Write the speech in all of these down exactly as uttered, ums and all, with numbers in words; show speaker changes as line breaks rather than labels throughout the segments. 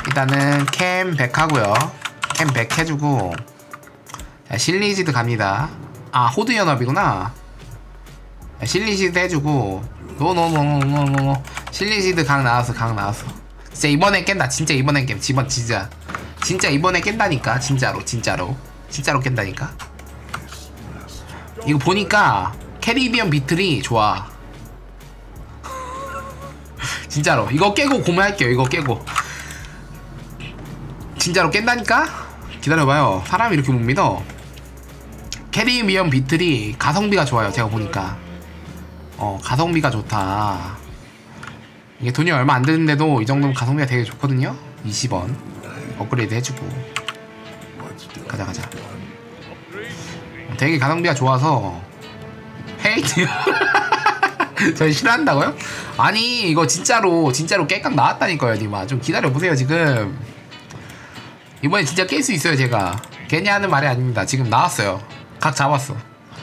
일단은 캠 백 하고요. 캠 백 해주고. 자, 실리지드 갑니다. 아, 호드 연합이구나. 자, 실리지드 해주고. 노노노노노노. 실리지드 강 나왔어, 강 나왔어. 진짜 이번엔 깬다. 진짜 이번엔 깬. 지번 진짜. 진짜 이번에 깬다니까. 진짜로, 진짜로. 진짜로 깬다니까. 이거 보니까 캐리비언 비틀이 좋아. 진짜로. 이거 깨고 고민할게요. 이거 깨고. 진짜로 깬다니까? 기다려봐요. 사람이 이렇게 못 믿어. 캐리비언 비틀이 가성비가 좋아요. 제가 보니까. 어, 가성비가 좋다. 이게 돈이 얼마 안 드는데도 이 정도면 가성비가 되게 좋거든요. 이십 원 업그레이드 해주고. 가자 가자. 되게 가성비가 좋아서. 헤이트. 저 싫어한다고요? 아니 이거 진짜로 진짜로 깰깍 나왔다니까요. 니마 좀 기다려보세요. 지금 이번에 진짜 깰 수 있어요. 제가 괜히 하는 말이 아닙니다. 지금 나왔어요. 각 잡았어.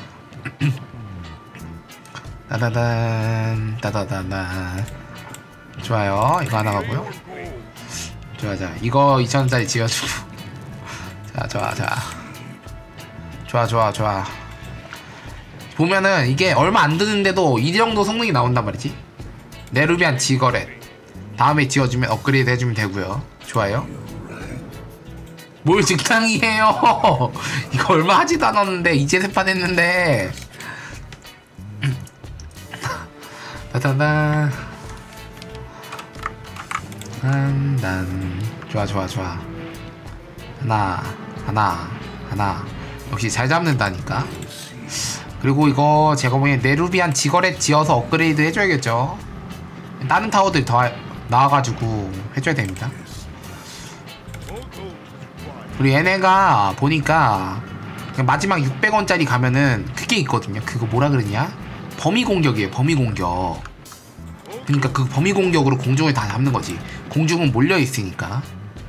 따다단 따다다단. 좋아요. 이거 하나 가고요. 좋아. 자 이거 이천 원짜리 지어주고. 자 좋아. 자 좋아 좋아 좋아. 보면은 이게 얼마 안 드는데도 이 정도 성능이 나온단 말이지. 네루비안 지거렛 다음에 지어주면 업그레이드 해주면 되고요. 좋아요. 뭘 직장이에요. 이거 얼마 하지도 않았는데 이제 세 판 했는데. 따다단 한단. 좋아 좋아 좋아. 하나 하나 하나. 역시 잘 잡는다니까. 그리고 이거 제가 보기엔 네루비안 지거렛 지어서 업그레이드 해줘야겠죠. 다른 타워들이 더 나와가지고 해줘야 됩니다. 그리고 얘네가 보니까 마지막 육백 원짜리 가면은 그게 있거든요. 그거 뭐라 그러냐? 범위 공격이에요. 범위 공격. 그러니까 그 범위 공격으로 공중을 다 잡는 거지. 공중은 몰려 있으니까.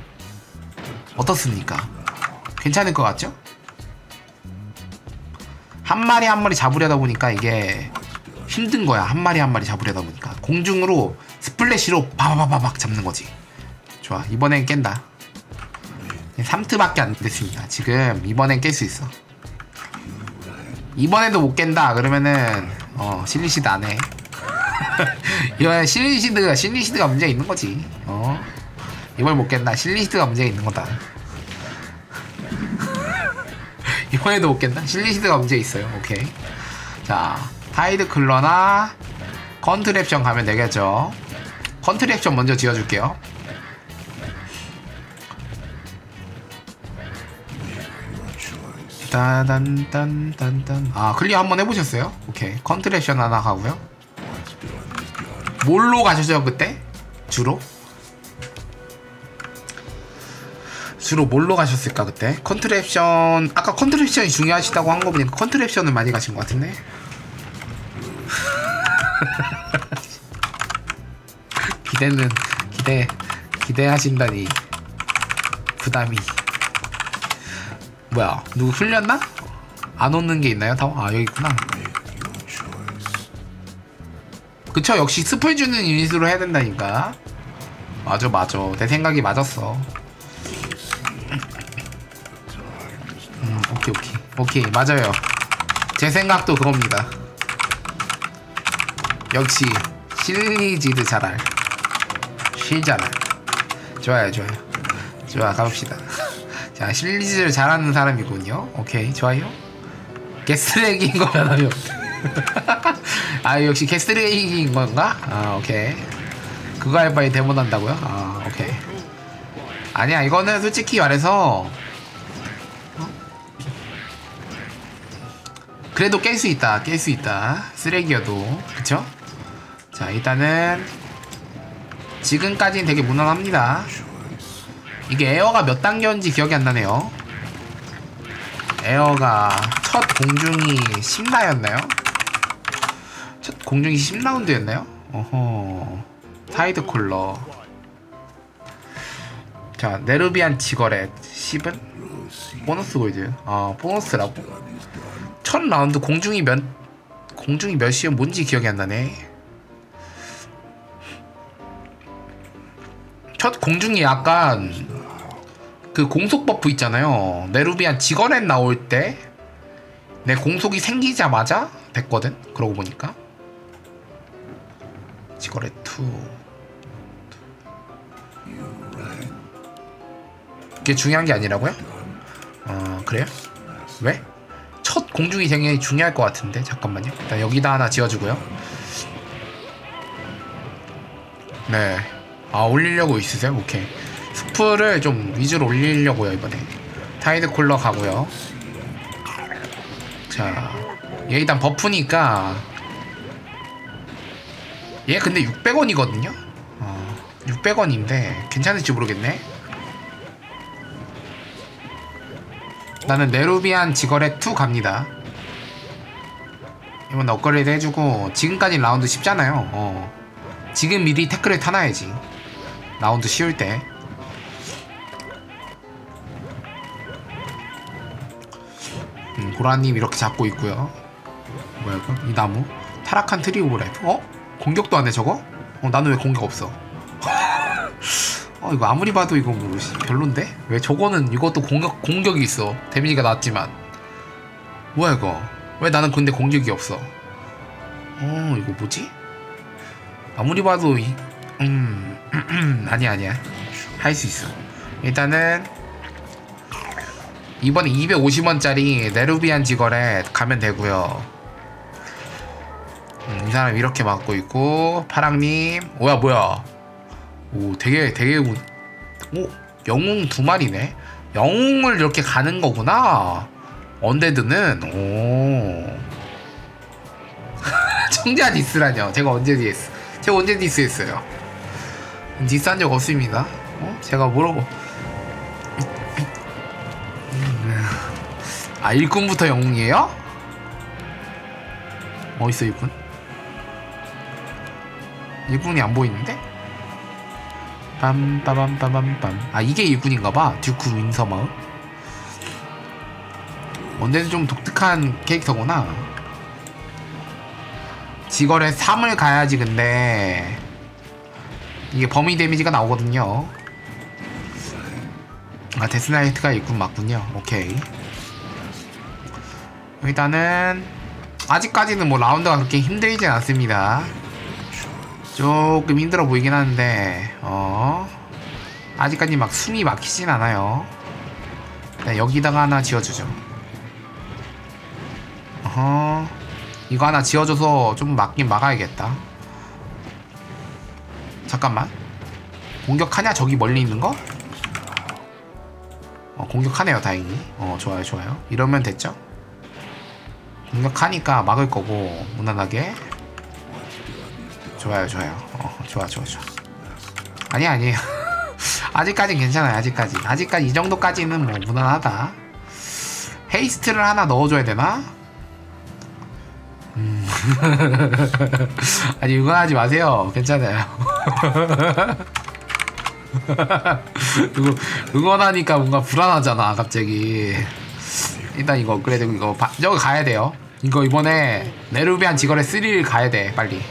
어떻습니까? 괜찮을 것 같죠? 한 마리 한 마리 잡으려다 보니까 이게 힘든 거야. 한 마리 한 마리 잡으려다 보니까 공중으로 스플래시로 바바바바박 잡는 거지. 좋아. 이번엔 깬다. 삼 트밖에 안 됐습니다. 지금 이번엔 깰 수 있어. 이번에도 못 깬다 그러면은 어 실리시드 안 해. 이번엔 실리시드가 실리시드가 문제가 있는 거지. 어 이번 못 깬다. 실리시드가 문제가 있는 거다. 이번에도 못 깬다. 실리시드가 문제 있어요. 오케이. 자 타이드 클러나 컨트랩션 가면 되겠죠. 컨트랩션 먼저 지어줄게요. 딴딴딴딴딴. 아 클리어 한번 해보셨어요? 오케이. 컨트랩션 하나 가고요. 뭘로 가셨어요 그때? 주로? 주로 뭘로 가셨을까 그때? 컨트랩션. 아까 컨트랩션이 중요하시다고 한 거 보니까 컨트랩션을 많이 가신 것 같은데? 기대는 기대 기대하신다니 부담이. 뭐야 누구 풀렸나? 안 오는 게 있나요? 다? 아 여기 있구나. 그쵸. 역시 스플 주는 유닛으로 해야 된다니까. 맞아 맞아. 내 생각이 맞았어. 음 오케이 오케이 오케이 맞아요. 제 생각도 그겁니다. 역시 실리지드 잘알 실잘알. 좋아요 좋아요. 좋아 가봅시다. 자 실리지드를 잘하는 사람이군요. 오케이 좋아요. 개쓰레기인 거 변함이 없다. 아 역시 개쓰레기인 건가? 아 오케이. 그거 할 바에 데모 난다고요? 아 오케이. 아니야 이거는 솔직히 말해서 어? 그래도 깰 수 있다. 깰 수 있다. 쓰레기여도. 그쵸? 자 일단은 지금까지는 되게 무난합니다. 이게 에어가 몇 단계였는지 기억이 안 나네요. 에어가 첫 공중이 십 라였나요? 첫 공중이 십 라운드였나요? 어허. 타이드 콜러. 자 네루비안 지거렛 십은 보너스 골드. 아 보너스라고? 첫 라운드 공중이 몇 공중이 몇이면 뭔지 기억이 안 나네. 첫 공중이 약간 그 공속 버프 있잖아요. 네루비안 지거렛 나올 때 내 공속이 생기자마자 됐거든. 그러고 보니까 지거렛 투 그게 중요한 게 아니라고요? 어 그래요? 왜? 첫 공중이 굉장히 중요할 것 같은데. 잠깐만요. 일단 여기다 하나 지어주고요. 네. 아 올리려고 있으세요? 오케이. 스프를 좀 위주로 올리려고요 이번에. 타이드 콜러 가고요. 자, 얘 일단 버프니까 얘 근데 육백 원이거든요? 어, 육백 원인데 괜찮을지 모르겠네. 나는 네루비안 지거렛 투 갑니다. 이번 업그레이드 해주고. 지금까지 라운드 쉽잖아요. 어. 지금 미리 태클을 타놔야지 라운드 쉬울 때. 음, 보라님 이렇게 잡고 있고요. 뭐야 이거? 이 나무? 타락한 트리오 라이프. 어? 공격도 안 해 저거? 어 나는 왜 공격 없어? 어 이거 아무리 봐도 이거 뭐 별론데? 왜 저거는 이것도 공격 공격이 있어. 데미지가 낮지만. 뭐야 이거? 왜 나는 근데 공격이 없어? 어 이거 뭐지? 아무리 봐도 이, 음 아니야 아니야 할 수 있어. 일단은 이번에 이백오십 원짜리 네루비안 지거렛 가면 되고요. 음, 이 사람 이렇게 맞고 있고. 파랑님 뭐야 뭐야. 오 되게 되게 오 영웅 두 마리네. 영웅을 이렇게 가는 거구나 언데드는. 오 청자 디스라뇨. 제가 언제 디스 제가 언제 디스했어요? 디스한 적 없습니다. 어? 제가 뭐라고. 아 일꾼부터 영웅이에요? 어딨어 일꾼? 일꾼이 안 보이는데? 빰빠밤빠밤빰. 아 이게 일꾼인가봐. 듀크 윈서마을. 언제든 좀 독특한 캐릭터구나. 지거렛 삼을 가야지. 근데 이게 범위 데미지가 나오거든요. 아 데스나이트가 일꾼 맞군요. 오케이. 일단은 아직까지는 뭐 라운드가 그렇게 힘들진 않습니다. 조금 힘들어 보이긴 하는데 어 아직까지 막 숨이 막히진 않아요. 네, 여기다가 하나 지어주죠. 어허 이거 하나 지어줘서 좀 막긴 막아야겠다. 잠깐만 공격하냐 저기 멀리 있는 거? 어 공격하네요 다행히. 어 좋아요 좋아요. 이러면 됐죠? 공격하니까 막을 거고 무난하게. 좋아요 좋아요. 어 좋아 좋아 좋아. 아니 아니에요. 아직까진 괜찮아요. 아직까지 아직까지 이 정도까지는 뭐 무난하다. 헤이스트를 하나 넣어줘야 되나? 음. 아니 이거 하지 마세요. 괜찮아요. 이거 응원하니까 뭔가 불안하잖아 갑자기. 일단 이거 업그레이드 이거 바, 저기 가야 돼요. 이거 이번에 네루비안 지거렛 쓰리를 가야 돼 빨리.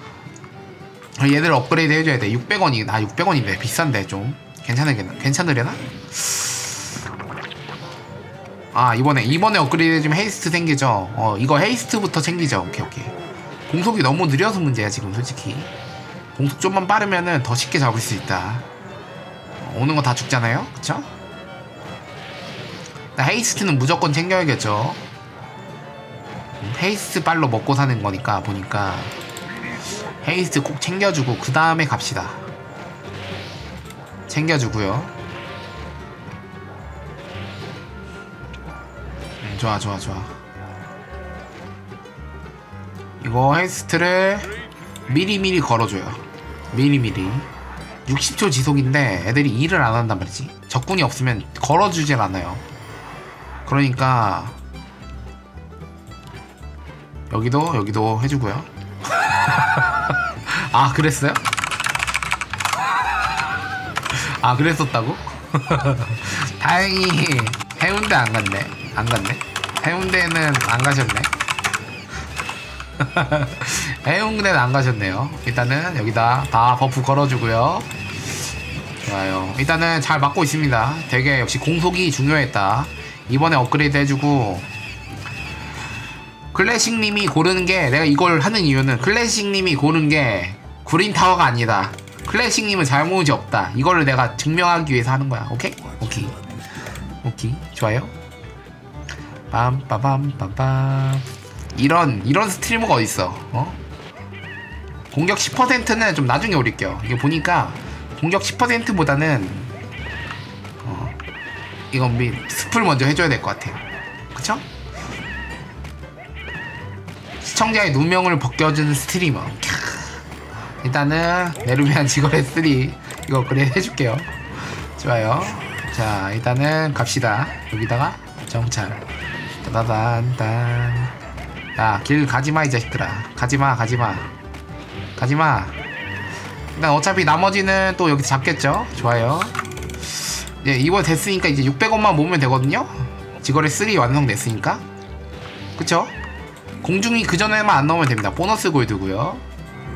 얘들 업그레이드 해줘야 돼. 육백 원이 나 육백 원인데 비싼데 좀 괜찮으려나? 괜찮으려나? 아 이번에 이번에 업그레이드 해주면 헤이스트 생기죠. 어 이거 헤이스트부터 챙기죠. 오케이 오케이. 공속이 너무 느려서 문제야 지금 솔직히. 공속 좀만 빠르면은 더 쉽게 잡을 수 있다. 어, 오는 거 다 죽잖아요. 그쵸? 헤이스트는 무조건 챙겨야겠죠. 헤이스트 빨로 먹고 사는 거니까 보니까 헤이스트 꼭 챙겨주고 그 다음에 갑시다. 챙겨주고요. 음, 좋아 좋아 좋아. 이거 헤이스트를 미리미리 걸어줘요. 미리미리. 육십 초 지속인데 애들이 일을 안 한단 말이지. 적군이 없으면 걸어주질 않아요. 그러니까 여기도 여기도 해주고요. 아 그랬어요? 아 그랬었다고? 다행히 해운대 안 갔네. 안 갔네. 해운대는 안 가셨네. 해운대는 안 가셨네요. 일단은 여기다 다 버프 걸어주고요. 좋아요. 일단은 잘 맞고 있습니다. 되게 역시 공속이 중요했다. 이번에 업그레이드 해주고, 클래식님이 고르는 게, 내가 이걸 하는 이유는 클래식님이 고른 게 구린타워가 아니다. 클래식님은 잘못이 없다. 이거를 내가 증명하기 위해서 하는 거야. 오케이? 오케이. 오케이. 좋아요. 빰빠밤빰빰. 이런 이런 스트리머가 어딨어. 어? 공격 십 퍼센트는 좀 나중에 올릴게요. 이게 보니까 공격 십 퍼센트보다는 어, 이건 미 스플 먼저 해줘야 될 것 같아요. 그쵸? 시청자의 누명을 벗겨주는 스트리머. 일단은 네루비안 지거레 쓰리 이거 그래 해줄게요. 좋아요. 자, 일단은 갑시다. 여기다가 정찰. 따다단단. 야, 길 가지마 이 자식들아. 가지마 가지마 가지마. 일단 어차피 나머지는 또 여기서 잡겠죠. 좋아요. 예, 이거 됐으니까 이제 육백 원만 모으면 되거든요. 지거레 쓰리 완성됐으니까. 그쵸? 공중이 그전에만 안 나오면 됩니다. 보너스 골드고요.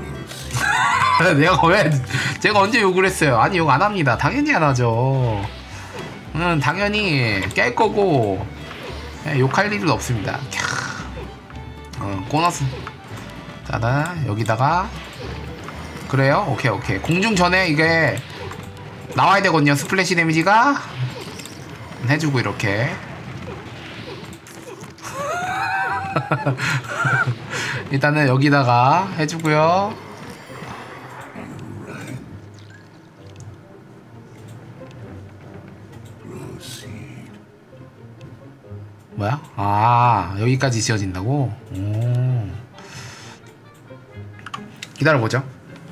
내가 왜 제가 언제 욕을 했어요? 아니, 욕 안 합니다. 당연히 안 하죠. 음, 당연히 깰 거고 예, 욕할 일은 없습니다. 어, 보너스. 자다 여기다가 그래요? 오케이 오케이. 공중 전에 이게 나와야 되거든요. 스플래시 데미지가 해주고 이렇게. 일단은 여기다가 해주고요. 뭐야? 아, 여기까지 지어진다고? 오. 기다려보죠.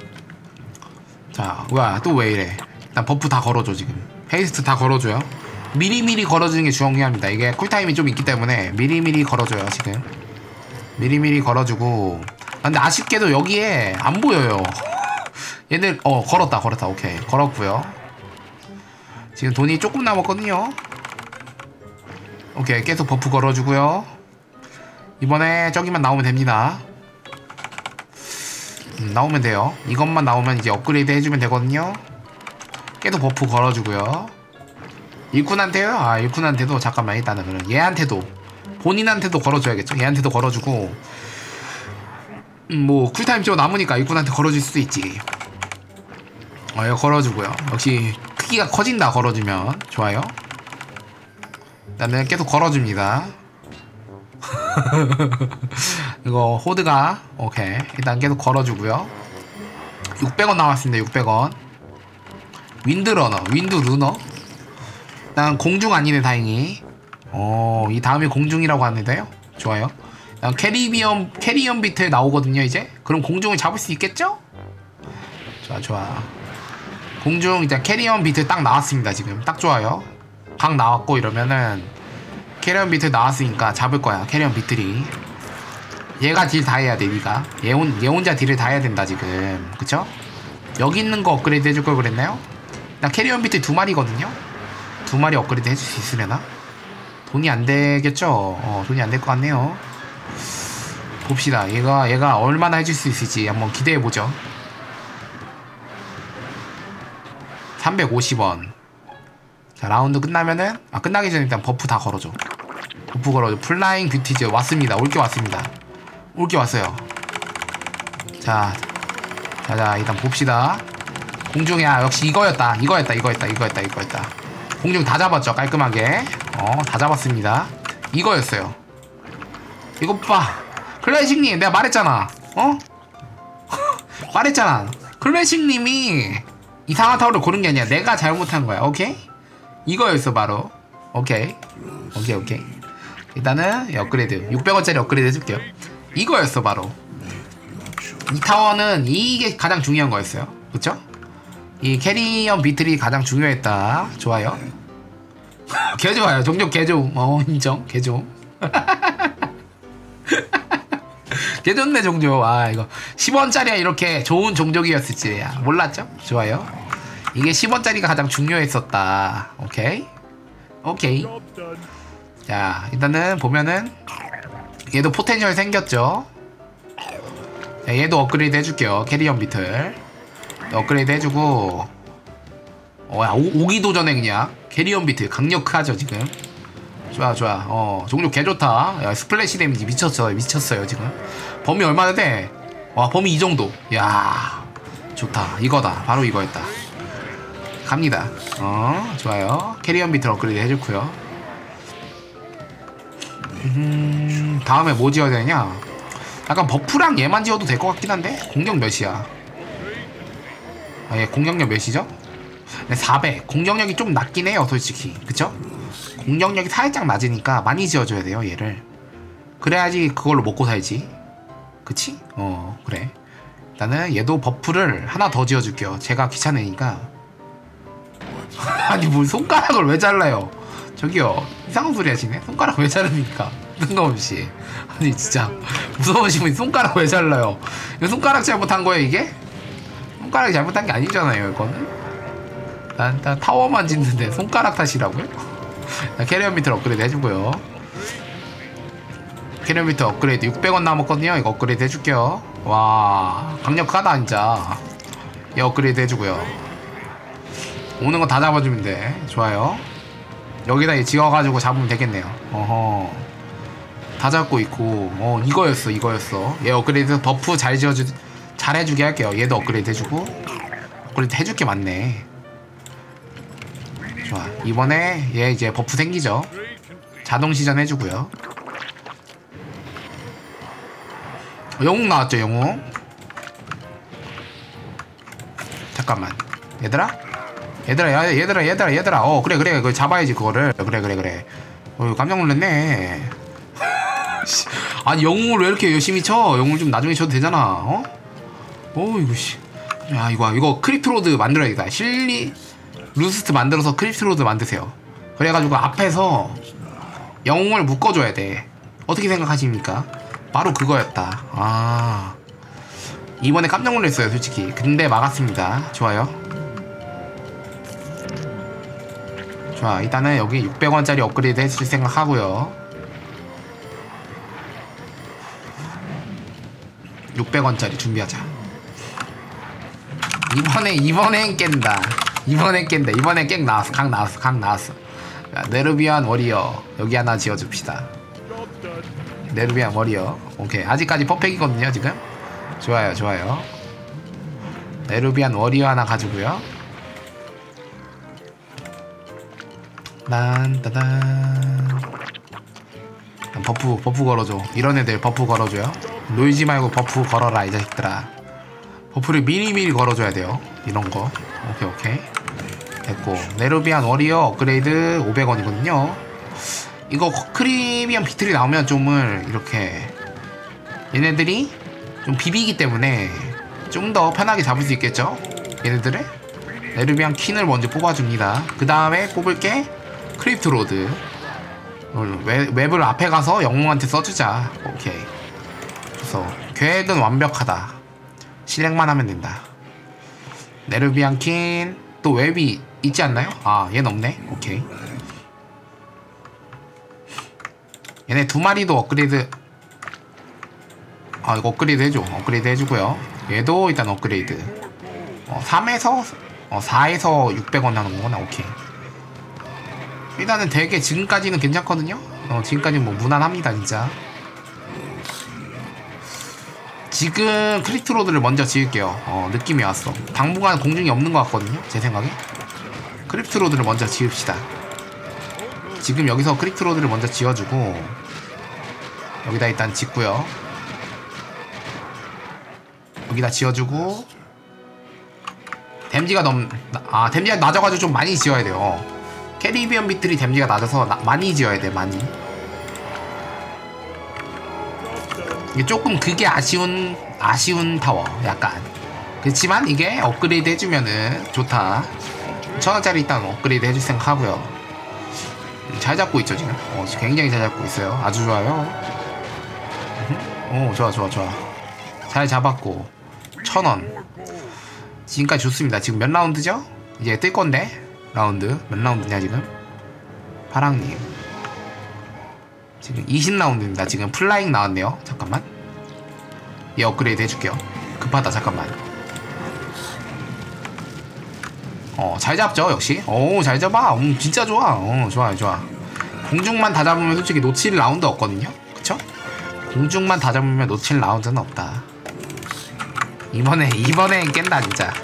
자, 뭐야, 또 왜 이래? 일단 버프 다 걸어줘, 지금. 헤이스트 다 걸어줘요. 미리미리 걸어주는 게 중요합니다. 이게 쿨타임이 좀 있기 때문에 미리미리 걸어줘요, 지금. 미리미리 걸어주고. 아, 근데 아쉽게도 여기에 안 보여요. 얘들, 어, 걸었다, 걸었다. 오케이. 걸었고요. 지금 돈이 조금 남았거든요. 오케이, 계속 버프 걸어주고요. 이번에 저기만 나오면 됩니다. 음, 나오면 돼요. 이것만 나오면 이제 업그레이드 해주면 되거든요. 계속 버프 걸어주고요. 일꾼한테요? 아, 일꾼한테도 잠깐만. 일단은 그럼 얘한테도 본인한테도 걸어줘야겠죠. 얘한테도 걸어주고. 음, 뭐 쿨타임 좀 남으니까 일꾼한테 걸어줄 수도 있지. 어, 이거 걸어주고요. 역시 크기가 커진다. 걸어주면 좋아요. 일단은 계속 걸어줍니다. 이거 호드가 오케이. 일단 계속 걸어주고요. 육백 원 나왔습니다. 육백 원. 윈드러너, 윈드루너. 일단 공중 아니네, 다행히. 어, 이 다음에 공중이라고 하는데요. 좋아요. 일단 캐리비엄, 캐리엄 비트 나오거든요, 이제. 그럼 공중을 잡을 수 있겠죠? 좋아, 좋아. 공중, 일단 캐리엄 비트 딱 나왔습니다, 지금. 딱 좋아요. 각 나왔고 이러면은 캐리엄 비트 나왔으니까 잡을 거야. 캐리엄 비트리. 얘가 딜 다 해야 돼. 니가 얘, 혼, 얘 혼자 딜을 다 해야 된다 지금. 그쵸? 여기 있는 거 업그레이드 해줄 걸 그랬나요? 나 캐리엄 비트 두 마리거든요. 두 마리 업그레이드 해줄 수 있으려나? 돈이 안 되겠죠? 어, 돈이 안 될 것 같네요. 봅시다. 얘가 얘가 얼마나 해줄 수 있을지 한번 기대해 보죠. 삼백오십 원. 자, 라운드 끝나면은, 아, 끝나기 전에 일단 버프 다 걸어줘. 버프 걸어줘. 플라잉 뷰티즈 왔습니다. 올게 왔습니다. 올게 왔어요. 자, 자, 자, 일단 봅시다. 공중에, 아, 역시 이거였다. 이거였다. 이거였다. 이거였다. 이거였다. 공중 다 잡았죠. 깔끔하게. 어, 다 잡았습니다. 이거였어요. 이거 봐. 클래식님, 내가 말했잖아. 어? 말했잖아. 클래식님이 이상한 타워를 고른 게 아니야. 내가 잘못한 거야. 오케이? 이거였어 바로. 오케이 오케이 오케이. 일단은 업그레이드 육백 원짜리 업그레이드 해줄게요. 이거였어 바로. 이 타워는 이게 가장 중요한 거였어요. 그쵸? 이 캐리엄 비틀이 가장 중요했다. 좋아요. 개 좋아요. 종족 개 좋음. 어, 인정. 개 좋음. 개 좋네 종족. 아, 이거 십 원짜리야. 이렇게 좋은 종족이었을지 몰랐죠? 좋아요. 이게 십 원짜리가 가장 중요했었다. 오케이 오케이. 자, 일단은 보면은 얘도 포텐셜 생겼죠. 자, 얘도 업그레이드 해줄게요. 캐리엄 비틀 업그레이드 해주고. 어, 야, 오, 오기도 전에 그냥 캐리언 비트 강력하죠 지금. 좋아 좋아. 어 종료 개좋다. 야 스플래시 데미지 미쳤어요 미쳤어요 지금. 범위 얼마나 돼? 와 범위 이 정도. 야 좋다. 이거다. 바로 이거였다. 갑니다. 어 좋아요. 캐리언 비트 업그레이드 해줬고요. 음 다음에 뭐 지어야 되냐. 약간 버프랑 얘만 지어도 될 것 같긴 한데. 공격 몇이야? 아, 얘 공격력 몇이죠? 네, 사백. 공격력이 좀 낮긴 해요 솔직히. 그쵸? 공격력이 살짝 낮으니까 많이 지어줘야 돼요 얘를. 그래야지 그걸로 먹고 살지. 그치? 어 그래. 일단은 얘도 버프를 하나 더 지어줄게요. 제가 귀찮으니까. 아니 뭘 손가락을 왜 잘라요. 저기요 이상한 소리 하시네. 손가락 왜 자릅니까 뜬금없이. 아니 진짜 무서우신 분이 손가락 왜 잘라요. 이거 손가락 잘못한 거예요 이게? 손가락이 잘못한 게 아니잖아요 이거는. 난, 난 타워만 짓는데 손가락 탓이라고요? 캐리언 비트 업그레이드 해주고요. 캐리언 비트 업그레이드 육백 원 남았거든요. 이거 업그레이드 해줄게요. 와 강력하다 진짜. 얘 업그레이드 해주고요. 오는 거 다 잡아주면 돼. 좋아요. 여기다 얘 지어가지고 잡으면 되겠네요. 어허 다 잡고 있고. 어 이거였어 이거였어. 얘 업그레이드 버프 잘 지어주 잘 해주게 할게요. 얘도 업그레이드 해주고. 업그레이드 해줄 게 많네. 좋아. 이번에 얘 이제 버프 생기죠. 자동 시전 해주고요. 영웅 나왔죠 영웅. 잠깐만 얘들아 얘들아 야, 얘들아 얘들아 얘들아 어 그래 그래 그거 잡아야지 그거를. 그래 그래 그래. 어 깜짝 놀랐네. 아니 영웅을 왜 이렇게 열심히 쳐. 영웅을 좀 나중에 쳐도 되잖아. 어? 어 이거 씨. 야 이거 이거 크립트로드 만들어야겠다. 실리 루스트 만들어서 크립트로드 만드세요. 그래가지고 앞에서 영웅을 묶어줘야 돼. 어떻게 생각하십니까? 바로 그거였다. 아 이번에 깜짝 놀랐어요 솔직히. 근데 막았습니다. 좋아요. 좋아 일단은 여기 육백 원짜리 업그레이드 해줄 생각하고요. 육백 원짜리 준비하자. 이번에 이번엔 깬다. 이번엔 깬다. 이번엔 깽 나왔어. 강 나왔어. 강 나왔어. 자, 네르비안 워리어 여기 하나 지어줍시다. 네르비안 워리어. 오케이 아직까지 퍼펙이거든요 지금. 좋아요 좋아요. 네르비안 워리어 하나 가지고요. 딴따단 버프 버프 걸어줘. 이런 애들 버프 걸어줘요. 놀지 말고 버프 걸어라 이 자식들아. 버프를 미리미리 걸어줘야 돼요 이런거. 오케이 오케이 됐고. 네르비안 워리어 업그레이드 오백 원이거든요 이거 크리미엄 비틀이 나오면 좀을 이렇게 얘네들이 좀 비비기 때문에 좀 더 편하게 잡을 수 있겠죠. 얘네들을 네르비안 퀸을 먼저 뽑아줍니다. 그 다음에 뽑을게 크립트로드. 웹을 앞에 가서 영웅한테 써주자. 오케이 그래서 계획은 완벽하다. 실행만 하면 된다. 네르비안 퀸 또 웹이 있지 않나요? 아 얘는 없네. 오케이 얘네 두 마리도 업그레이드. 아 이거 업그레이드 해줘. 업그레이드 해주고요. 얘도 일단 업그레이드. 어, 삼에서 어, 사에서 육백 원 하는 거구나. 오케이 일단은 되게 지금까지는 괜찮거든요. 어, 지금까지는 뭐 무난합니다 진짜. 지금 크립트로드를 먼저 지을게요. 어, 느낌이 왔어. 당분간 공중이 없는 것 같거든요 제 생각에. 크립트로드를 먼저 지읍시다. 지금 여기서 크립트로드를 먼저 지어주고 여기다 일단 짓고요. 여기다 지어주고 댐지가 너무 아 댐지가 낮아가지고 좀 많이 지어야 돼요. 캐리비언 비틀이 댐지가 낮아서 나, 많이 지어야 돼 많이. 이게 조금 그게 아쉬운 아쉬운 타워 약간. 그렇지만 이게 업그레이드 해주면은 좋다. 천원짜리 일단 업그레이드 해줄 생각하고요. 잘 잡고 있죠 지금. 어, 굉장히 잘 잡고 있어요. 아주 좋아요. 오 좋아 좋아 좋아. 잘 잡았고 천원 지금까지 좋습니다. 지금 몇 라운드죠? 이제 뜰 건데 라운드 몇 라운드냐 지금? 파랑님 지금 이십 라운드입니다. 지금 플라잉 나왔네요. 잠깐만 얘 업그레이드 해줄게요. 급하다 잠깐만. 어, 잘 잡죠 역시. 오, 잘 잡아. 음, 진짜 좋아. 어, 좋아요 좋아. 공중만 다 잡으면 솔직히 놓칠 라운드 없거든요. 그쵸? 공중만 다 잡으면 놓칠 라운드는 없다. 이번에 이번엔 깬다 진짜.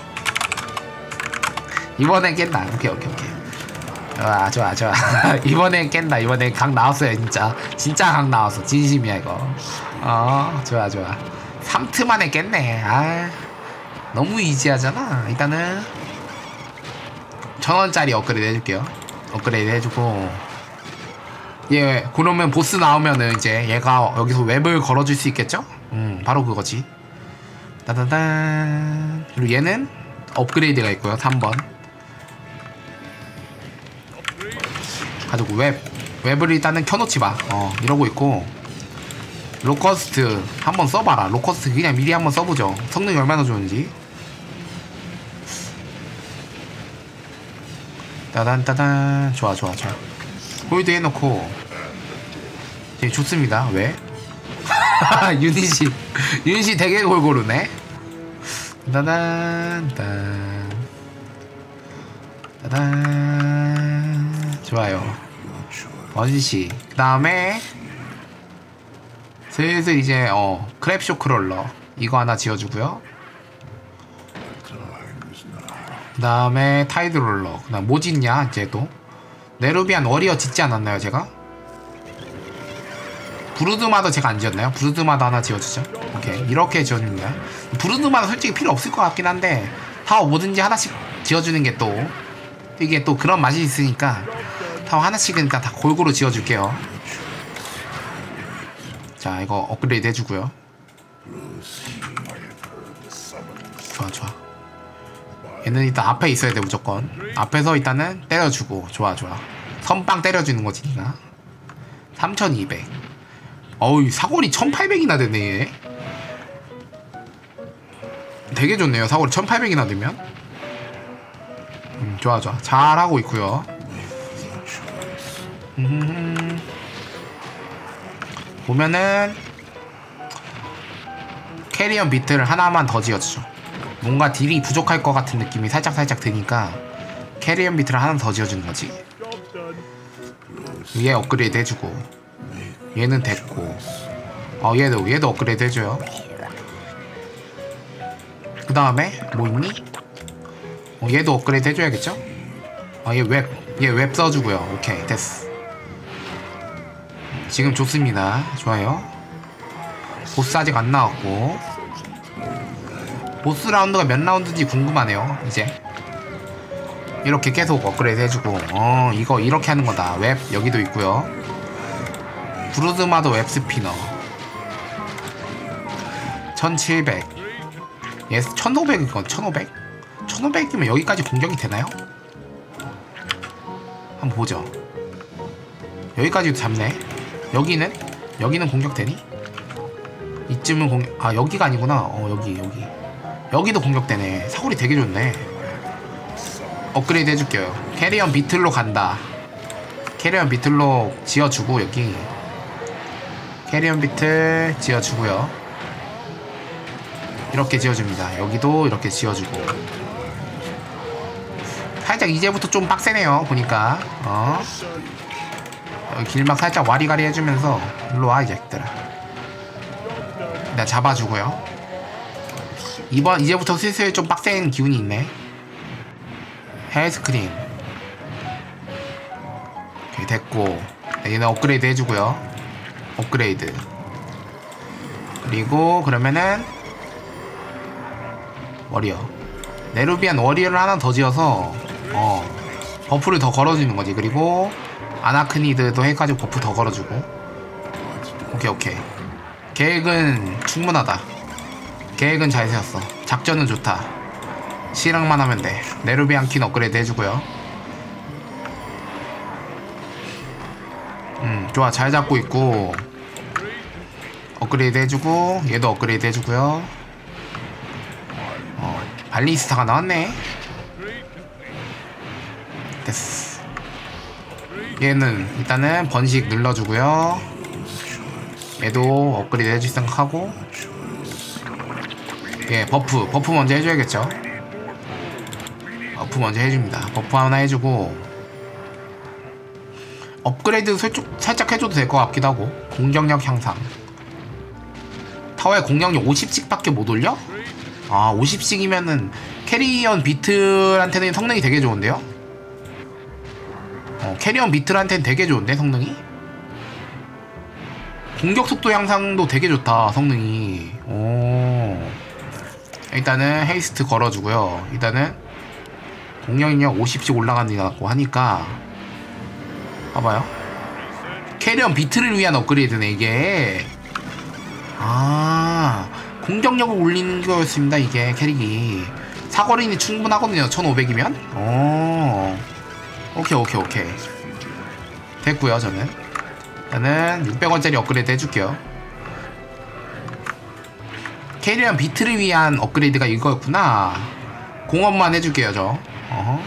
이번엔 깬다. 오케이 오케이 오케이. 좋아 좋아 좋아. 이번엔 깬다. 이번엔 각 나왔어요 진짜. 진짜 각 나왔어. 진심이야 이거. 어, 좋아 좋아. 삼 트 만에 깼네. 아, 너무 이지하잖아. 일단은 천원짜리 업그레이드 해줄게요. 업그레이드 해주고, 예, 그러면 보스 나오면은 이제 얘가 여기서 웹을 걸어줄 수 있겠죠? 음, 바로 그거지. 따다단. 그리고 얘는 업그레이드가 있고요. 삼 번 가지고 웹 웹을 일단은 켜놓지 마. 어, 이러고 있고, 로커스트 한번 써봐라. 로커스트 그냥 미리 한번 써보죠. 성능이 얼마나 좋은지. 따단 따단. 좋아 좋아 좋아. 홀드 해놓고 되게 좋습니다. 왜? 유닛이 유닛이 되게 골고루네. 따단 따단 따단. 좋아요. 원시. 그 다음에 슬슬 이제 어 크랩쇼 크롤러 이거 하나 지어주고요. 그 다음에 타이드롤러. 그 다음 뭐 짓냐 이제 또 네루비안 워리어 짓지 않았나요 제가? 브루드마더 제가 안 지었나요? 브루드마더 하나 지어주죠. 오케이, 이렇게 지어줍니다. 브루드마더 솔직히 필요 없을 것 같긴 한데 타워 뭐든지 하나씩 지어주는 게 또 이게 또 그런 맛이 있으니까 타워 하나씩은 일단 다 골고루 지어줄게요. 자, 이거 업그레이드 해주고요. 좋아 좋아. 얘는 일단 앞에 있어야 돼 무조건. 앞에서 일단은 때려주고. 좋아 좋아. 선빵 때려주는 거지 니가. 삼천이백. 어우, 사거리 천팔백이나 되네 얘. 되게 좋네요. 사거리 천팔백이나 되면. 음, 좋아 좋아. 잘하고 있고요. 음, 보면은 캐리언 비트를 하나만 더 지어주죠. 뭔가 딜이 부족할 것 같은 느낌이 살짝 살짝 드니까 캐리언 비트를 하나 더 지어주는 거지. 얘 업그레이드 해주고, 얘는 됐고, 어 얘도 얘도 업그레이드 해줘요. 그 다음에 뭐 있니? 어, 얘도 업그레이드 해줘야겠죠? 어, 얘 웹, 얘 웹 써주고요. 오케이, 됐어. 지금 좋습니다. 좋아요. 보스 아직 안 나왔고, 보스 라운드가 몇 라운드인지 궁금하네요. 이제 이렇게 계속 업그레이드 해주고. 어, 이거 이렇게 하는 거다. 웹 여기도 있고요. 브루드마더 웹 스피너 천칠백. 얘 천오백이건 천오백? 천오백이면 여기까지 공격이 되나요? 한번 보죠. 여기까지도 잡네. 여기는? 여기는 공격되니? 이쯤은 공격... 아, 여기가 아니구나. 어, 여기 여기 여기도 공격되네. 사거리 되게 좋네. 업그레이드 해줄게요. 캐리언 비틀로 간다. 캐리언 비틀로 지어주고, 여기 캐리언 비틀 지어주고요. 이렇게 지어줍니다. 여기도 이렇게 지어주고. 살짝 이제부터 좀 빡세네요 보니까. 어, 여기 길막 살짝 와리가리 해주면서 일로와 이 새끼들아. 일단 잡아주고요. 이번 이제부터 슬슬 좀 빡센 기운이 있네. 헬스크림. 오케이, 됐고. 얘는 업그레이드 해주고요. 업그레이드. 그리고 그러면은 워리어, 네루비안 워리어를 하나 더 지어서 어 버프를 더 걸어주는 거지. 그리고 아나크니드도 해가지고 버프 더 걸어주고. 오케이 오케이. 계획은 충분하다. 계획은 잘 세웠어. 작전은 좋다. 실행만 하면 돼. 네루비안 킨 업그레이드 해주고요. 음, 좋아. 잘 잡고 있고. 업그레이드 해주고, 얘도 업그레이드 해주고요. 어, 발리스타가 나왔네. 됐어. 얘는 일단은 번식 눌러주고요. 얘도 업그레이드 해줄 생각하고. 예, 버프 버프 먼저 해줘야겠죠. 어, 버프 먼저 해줍니다. 버프 하나 해주고 업그레이드 살짝, 살짝 해줘도 될 것 같기도 하고. 공격력 향상. 타워에 공격력 오십씩 밖에 못 올려? 아 오십씩이면은 캐리언 비틀한테는 성능이 되게 좋은데요? 어, 캐리언 비틀한테는 되게 좋은데 성능이? 공격 속도 향상도 되게 좋다 성능이. 오. 일단은 헤이스트 걸어주고요. 일단은 공격력 오십씩 올라가는 것 같고 하니까 봐봐요. 캐리언 비트를 위한 업그레이드네 이게. 아 공격력을 올리는 거였습니다 이게. 캐릭이 사거리는 충분하거든요 천오백이면. 오 오케이 오케이 오케이 됐고요. 저는 저는 육백 원짜리 업그레이드 해줄게요. 캐리언 비트를 위한 업그레이드가 이거였구나. 공업만 해줄게요 저. 어허.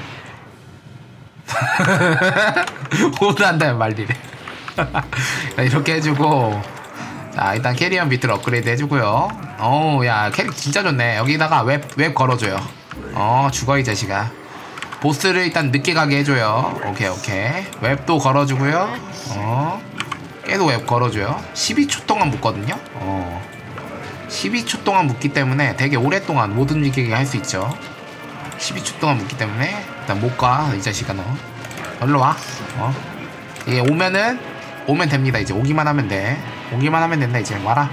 오드한다는 말이래. 이렇게 해주고 자 일단 캐리언 비트를 업그레이드 해주고요. 어우 야 캐릭 진짜 좋네. 여기다가 웹, 웹 걸어줘요. 어 죽어 이 자식아. 보스를 일단 늦게 가게 해줘요. 오케이 오케이 웹도 걸어주고요. 어 계속 웹 걸어줘요. 십이 초 동안 묶거든요. 어 십이 초 동안 묶기 때문에 되게 오랫동안 못 움직이게 할 수 있죠. 십이 초 동안 묶기 때문에 일단 못가 이 자식아. 너 일로와. 어 이게 오면은 오면 됩니다. 이제 오기만 하면 돼. 오기만 하면 된다. 이제 와라.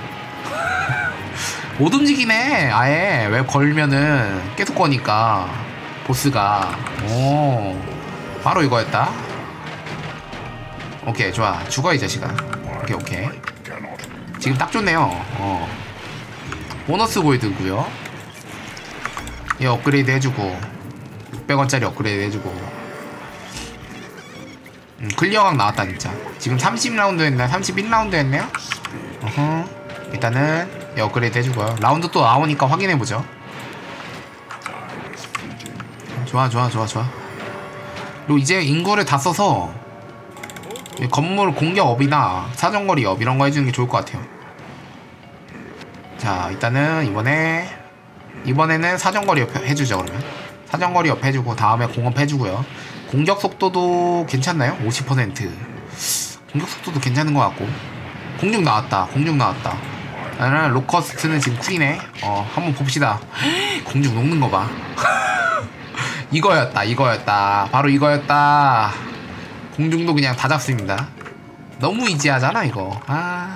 못 움직이네 아예. 웹 걸면은 계속 거니까 보스가. 오 바로 이거였다. 오케이 좋아. 죽어 이 자식아. 오케이 오케이 지금 딱 좋네요. 어 보너스 골드고요. 이 업그레이드 해주고 육백 원짜리 업그레이드 해주고. 음, 클리어각 나왔다 진짜. 지금 삼십 라운드 했나요? 삼십일 라운드 했네요? 어허. 일단은 이 업그레이드 해주고요. 라운드 또 나오니까 확인해보죠. 좋아 좋아 좋아 좋아. 그리고 이제 인구를 다 써서 건물 공격업이나 사정거리업 이런거 해주는 게 좋을 것 같아요. 자 일단은 이번에 이번에는 사정거리업 해주죠. 그러면 사정거리업 해주고 다음에 공업 해주고요. 공격 속도도 괜찮나요? 오십 퍼센트. 공격 속도도 괜찮은 것 같고. 공중 나왔다. 공중 나왔다. 나는 로커스트는 지금 쿨이네. 어 한번 봅시다. 공중 녹는 거 봐. 이거였다 이거였다 바로 이거였다. 공중도 그냥 다 잡습니다. 너무 이지하잖아 이거. 아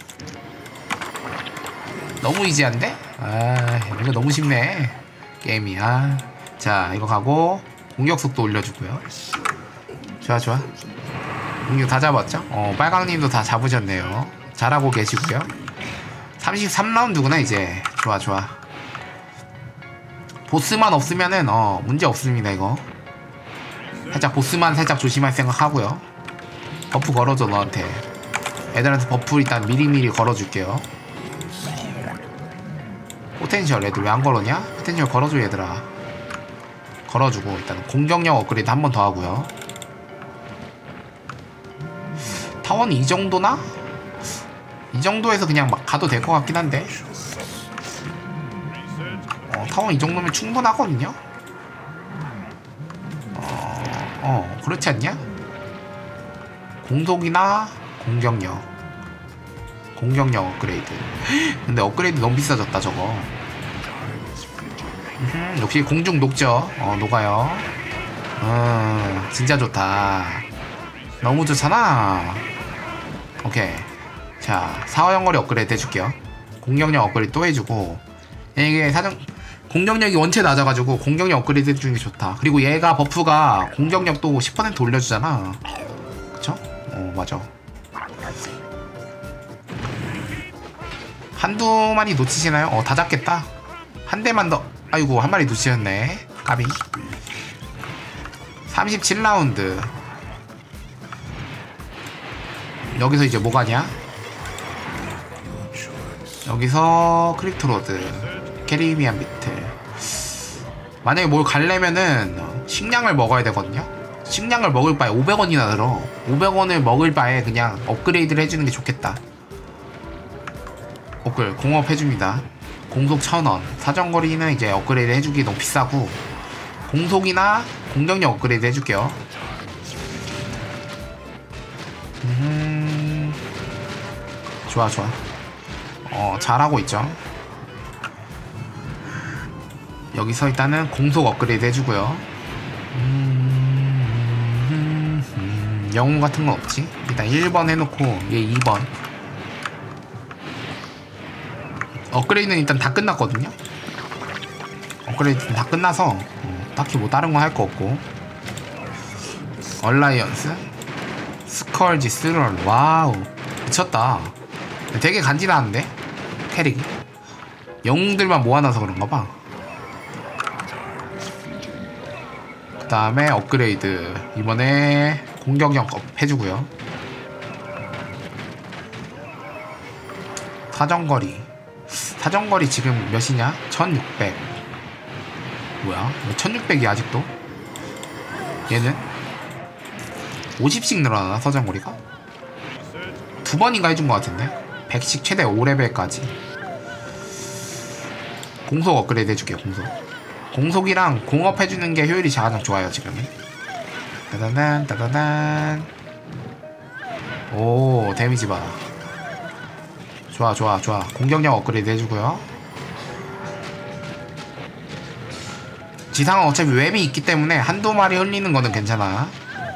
너무 이지한데? 아 이거 너무 쉽네 게임이. 아 자 이거 가고 공격 속도 올려주고요. 좋아 좋아. 공격 다 잡았죠? 어 빨강님도 다 잡으셨네요. 잘하고 계시고요. 삼십삼 라운드구나 이제. 좋아 좋아. 보스만 없으면은 어 문제 없습니다 이거. 살짝 보스만 살짝 조심할 생각하고요. 버프 걸어줘 너한테. 애들한테 버프 일단 미리미리 걸어줄게요. 포텐셜 애들 왜 안 걸었냐? 포텐셜 걸어줘 얘들아. 걸어주고 일단 공격력 업그레이드 한 번 더 하고요. 타원이 이 정도나? 이 정도에서 그냥 막 가도 될 것 같긴 한데. 어, 타원 이 정도면 충분하거든요. 어, 어 그렇지 않냐? 공속이나 공격력. 공격력 업그레이드. 근데 업그레이드 너무 비싸졌다 저거. 음흠, 역시 공중 녹죠. 어 녹아요. 음 진짜 좋다. 너무 좋잖아. 오케이. 자 사정거리 업그레이드 해줄게요. 공격력 업그레이드 또 해주고. 이게 사정 공격력이 원체 낮아가지고 공격력 업그레이드 해주는 게 좋다. 그리고 얘가 버프가 공격력도 십 퍼센트 올려주잖아. 그쵸? 어 맞아. 한두 마리 놓치시나요? 어 다 잡겠다. 한 대만 더. 아이고 한 마리 놓치셨네. 까비. 삼십칠 라운드. 여기서 이제 뭐가냐? 여기서 크립토로드 캐리비안 비틀. 만약에 뭘 갈려면은 식량을 먹어야 되거든요. 식량을 먹을 바에 오백 원이나 들어. 오백 원을 먹을 바에 그냥 업그레이드를 해주는 게 좋겠다. 업글 공업 해줍니다. 공속 천 원. 사정거리는 이제 업그레이드 해주기 너무 비싸고. 공속이나 공격력 업그레이드 해줄게요. 음... 좋아 좋아. 어 잘하고 있죠. 여기서 일단은 공속 업그레이드 해주고요. 음... 음... 영웅 같은 건 없지. 일단 일 번 해놓고 얘 이 번. 업그레이드는 일단 다 끝났거든요. 업그레이드는 다 끝나서 음, 딱히 뭐 다른 거 할 거 없고. 얼라이언스 스컬지 스럴. 와우 미쳤다. 되게 간지나는데 캐릭이. 영웅들만 모아놔서 그런가봐. 그 다음에 업그레이드 이번에 공격력 업 해주고요. 사정거리 사정거리 지금 몇이냐? 천육백. 뭐야? 천육백이 아직도? 얘는? 오십씩 늘어나나? 사정거리가? 두 번인가 해준 것 같은데? 백씩 최대 오 레벨까지. 공속 업그레이드 해줄게요. 공속 공속이랑 공업 해주는 게 효율이 가장 좋아요 지금. 따다단 따다단. 오 데미지 봐. 좋아 좋아 좋아. 공격력 업그레이드 해주고요. 지상은 어차피 웹이 있기 때문에 한두 마리 흘리는 거는 괜찮아.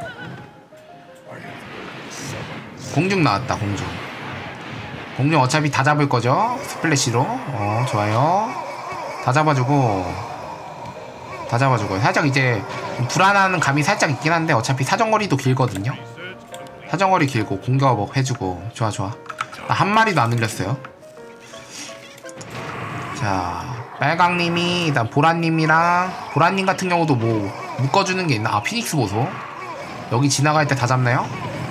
공중 나왔다. 공중 공중 어차피 다 잡을 거죠. 스플래시로. 어 좋아요. 다 잡아주고 다 잡아주고. 살짝 이제 불안한 감이 살짝 있긴 한데 어차피 사정거리도 길거든요. 사정거리 길고 공격 해주고. 좋아 좋아. 아, 한 마리도 안 흘렸어요. 자 빨강님이 일단 보라님이랑 보라님 같은 경우도 뭐 묶어주는 게 있나? 아 피닉스 보소. 여기 지나갈 때 다 잡나요?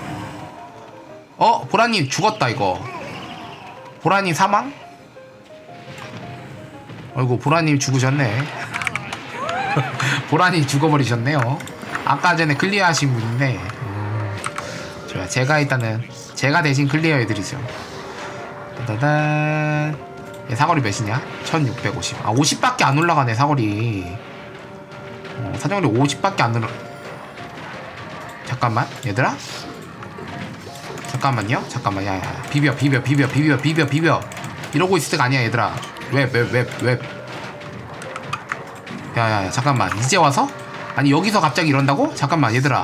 어? 보라님 죽었다 이거. 보라님 사망? 어이구 보라님 죽으셨네. 보라님 죽어버리셨네요. 아까 전에 클리어 하신 분인데. 음, 좋아. 제가 일단은 제가 대신 클리어 해드리죠. 따다단. 얘 사거리 몇이냐? 천육백오십. 아 오십밖에 안 올라가네 사거리. 어, 사정거리 오십밖에 안 올라. 잠깐만 얘들아. 잠깐만요. 잠깐만. 야야 비벼 비벼 비벼 비벼 비벼 비벼. 이러고 있을 때가 아니야 얘들아. 웹 웹 웹 웹. 야야야 잠깐만. 이제 와서? 아니 여기서 갑자기 이런다고? 잠깐만 얘들아.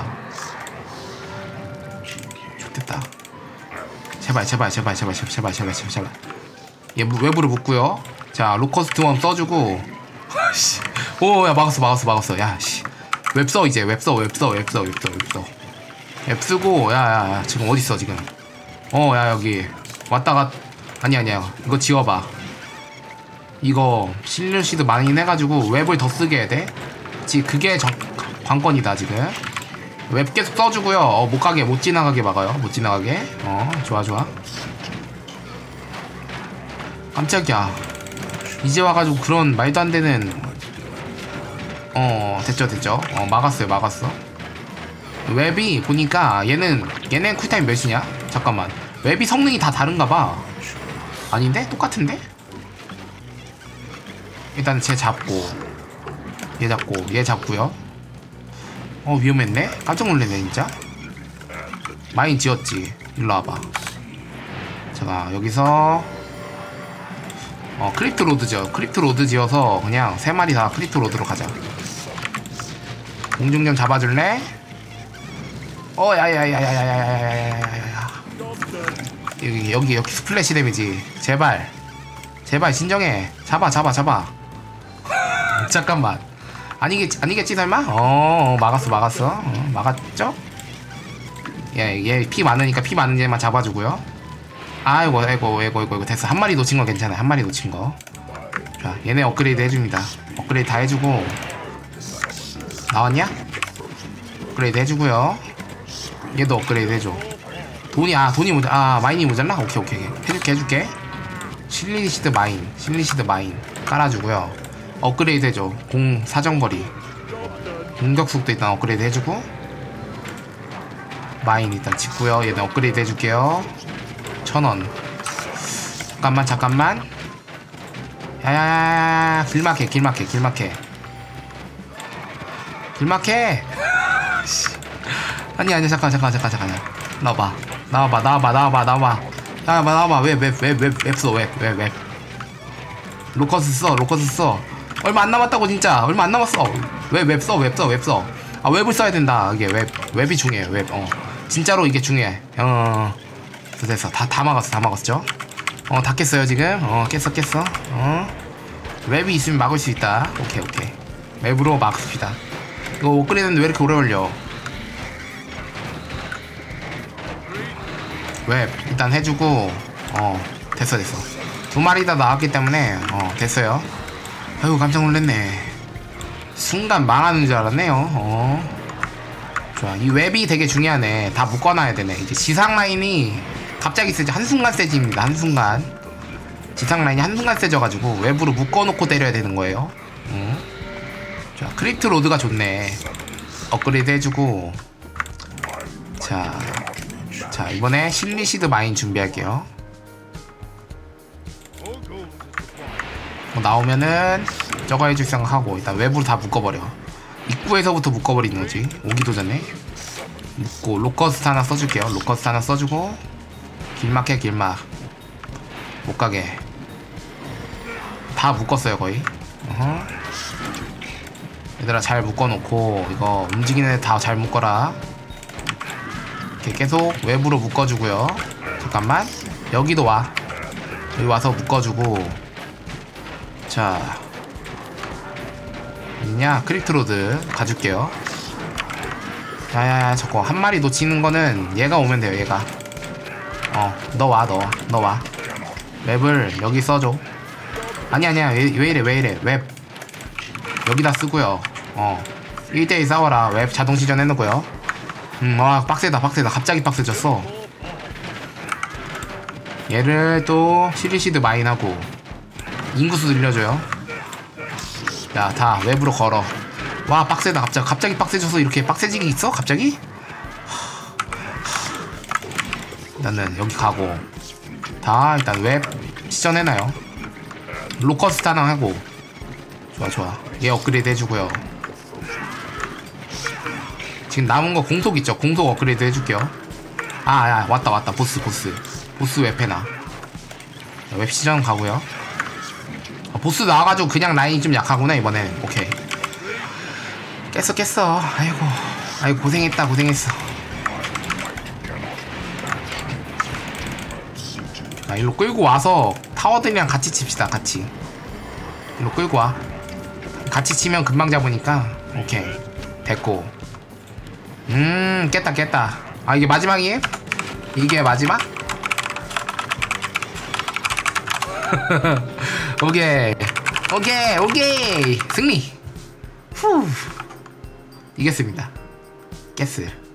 좋겠다. 제발 제발 제발 제발 제발 제발 제발 제발 제발. 얘 외부로 묶고요. 자 로커스트 원 써주고. 오야 막았어 막았어 막았어. 야씨 웹 써 이제. 웹 써 웹 써 웹 써 웹 써 웹 써 웹 쓰고. 야야야 지금 어딨어 지금. 어 야 여기 왔다가. 아니 아니야 이거 지워봐. 이거 실루시드 많이 해가지고 웹을 더 쓰게 해야 돼. 지금 그게 정, 관건이다 지금. 웹 계속 써주고요. 어, 못가게 못 지나가게 막아요. 못 지나가게. 어 좋아 좋아. 깜짝이야 이제 와가지고 그런 말도 안 되는. 어 됐죠 됐죠. 어 막았어요 막았어. 웹이 보니까 얘는 얘는 쿨타임 몇이냐? 잠깐만 웹이 성능이 다 다른가봐. 아닌데? 똑같은데? 일단 쟤 잡고 얘 잡고 얘 잡고요. 어 위험했네. 깜짝 놀랐네 진짜. 마인 지었지. 일로 와봐. 잠깐 여기서 어 크립트 로드 지어. 크립트 로드 지어서 그냥 세 마리 다 크립트 로드로 가자. 공중 좀 잡아줄래? 어 야야야야야야야야야야야야. 여기 여기 여기 스플래시 데미지. 제발 제발 진정해. 잡아 잡아 잡아. 잠깐만 아니겠지 아니겠지 설마? 어 막았어 막았어. 어, 막았죠? 얘얘 피 많으니까 피 많은 애만 잡아주고요. 아이고 아이고 아이고 아이고 됐어. 한 마리 놓친 거 괜찮아. 한 마리 놓친 거. 자 얘네 업그레이드 해줍니다. 업그레이드 다 해주고. 나왔냐? 업그레이드 해주고요. 얘도 업그레이드 해줘. 돈이 아 돈이 모자 아 마인이 모자라? 오케이 오케이 해줄게 해줄게. 실리시드 마인 실리시드 마인 깔아주고요. 업그레이드 해줘. 공 사정거리 공격 속도 일단 업그레이드 해주고. 마인 일단 짓고요. 얘는 업그레이드 해줄게요. 천원. 잠깐만 잠깐만. 야야야야 길막해 길막해 길막해. 길막해. 아니 아니 잠깐 잠깐 잠깐 잠깐 나와봐 나와봐 나와봐 나와봐 나와봐 나와봐 나와봐 웹웹웹웹웹써웹웹웹 로커스 써 로커스 써 얼마 안 남았다고 진짜 얼마 안 남았어 웹웹 써 웹 써 웹 써 아 웹을 써야 된다 이게 웹 웹이 중요해 웹 어 진짜로 이게 중요해 어 됐어 됐어 다 다 막았어 다 막았죠 어 다 깼어요 지금 어 깼어 깼어 어 웹이 있으면 막을 수 있다 오케이 오케이 웹으로 막읍시다 이거 업그레이드는 왜 이렇게 오래 걸려 웹 일단 해주고 어 됐어 됐어 두 마리 다 나왔기 때문에 어 됐어요 아이고 깜짝 놀랐네 순간 망하는 줄 알았네요 어 좋아 이 웹이 되게 중요하네 다 묶어놔야 되네 이제 지상 라인이 갑자기 세지 한순간 세집니다 한순간 지상 라인이 한순간 세져가지고 웹으로 묶어놓고 때려야 되는 거예요 음. 자 크립트 로드가 좋네 업그레이드 해주고 자 자 이번에 실리시드 마인 준비할게요 뭐 나오면은 저거 해줄 생각하고 일단 외부로 다 묶어버려 입구에서부터 묶어버리는 거지 오기도 전에 묶고 로커스트 하나 써줄게요 로커스트 하나 써주고 길막해 길막 못가게 다 묶었어요 거의 어허. 얘들아 잘 묶어놓고 이거 움직이는 애 다 잘 묶어라 이렇게 계속 외부로 묶어주고요 잠깐만 여기도 와 여기 와서 묶어주고 자 있냐 크립트로드 가줄게요 야야야 저거 한 마리 놓치는 거는 얘가 오면 돼요 얘가 어 너 와 너 너 와 웹을 여기 써줘 아니 아니야 왜, 왜 이래 왜 이래 웹 여기다 쓰고요 어 일 대일 싸워라 웹 자동 시전 해놓고요 음, 와, 빡세다, 빡세다. 갑자기 빡세졌어. 얘를 또 실리시드 마인하고 인구수 늘려줘요. 야, 다 외부로 걸어. 와, 빡세다. 갑자기 갑자기 빡세져서 이렇게 빡세지기 있어? 갑자기? 일단은 여기 가고 다 일단 웹 시전해놔요. 로커스트 하나 하고 좋아 좋아. 얘 업그레이드 해주고요. 지금 남은 거 공속 있죠? 공속 업그레이드 해줄게요. 아, 야, 왔다, 왔다. 보스, 보스. 보스 웹 해놔. 웹 시전 가고요. 아, 보스 나와가지고 그냥 라인이 좀 약하구나, 이번엔. 오케이. 깼어, 깼어. 아이고. 아이고, 고생했다, 고생했어. 아, 일로 끌고 와서 타워들이랑 같이 칩시다, 같이. 일로 끌고 와. 같이 치면 금방 잡으니까. 오케이. 됐고. 음 깼다 깼다 아 이게 마지막이에요? 이게 마지막? 오케이 오케이 오케이 승리 후 이겼습니다 깼어요